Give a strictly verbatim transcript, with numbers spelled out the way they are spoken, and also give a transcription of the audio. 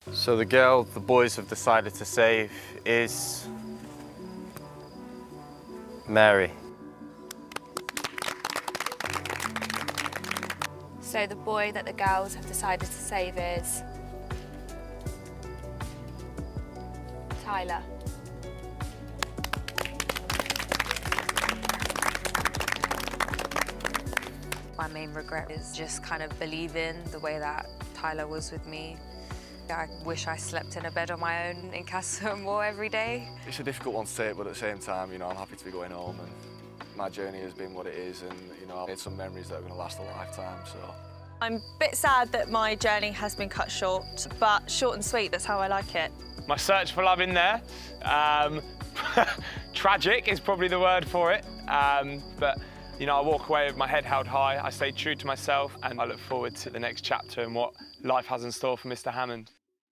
So the girl the boys have decided to save is Mary. So the boy that the girls have decided to save is Tyler. My main regret is just kind of believing the way that Tyler was with me. I wish I slept in a bed on my own in Castle Moor every day. It's a difficult one to take, but at the same time, you know, I'm happy to be going home, and my journey has been what it is, and, you know, I've made some memories that are going to last a lifetime, so. I'm a bit sad that my journey has been cut short, but short and sweet, that's how I like it. My search for love in there. Um, tragic is probably the word for it, um, but you know, I walk away with my head held high, I stay true to myself, and I look forward to the next chapter and what life has in store for Mister Hammond.